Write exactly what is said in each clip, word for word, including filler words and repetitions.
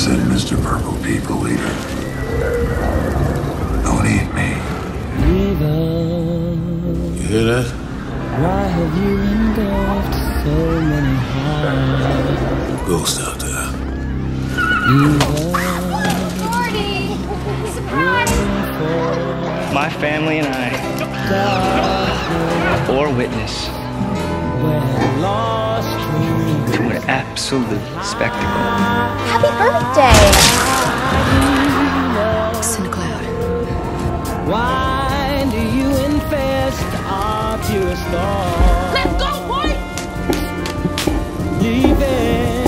Listen, Mister Purple People Eater. Don't eat me. You hear that? Why have you engulfed so many hearts? Ghost out there. Morty! Surprise! My family and I bore witness to an absolute spectacle. Happy birthday! Send a cloud. Why do you infest our pure stars? Let's go, boy! Leaving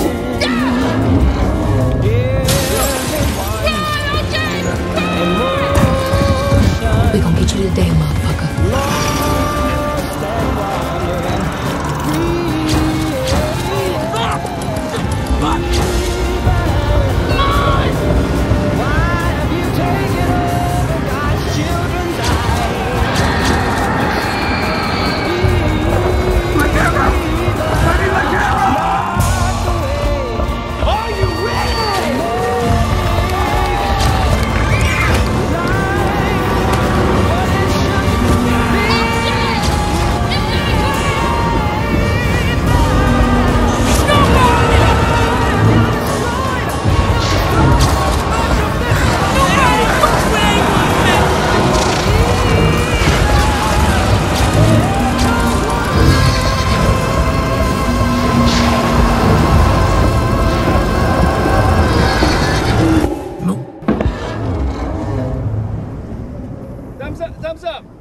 We gon' get you today, motherfucker. No. Thumbs up, thumbs up.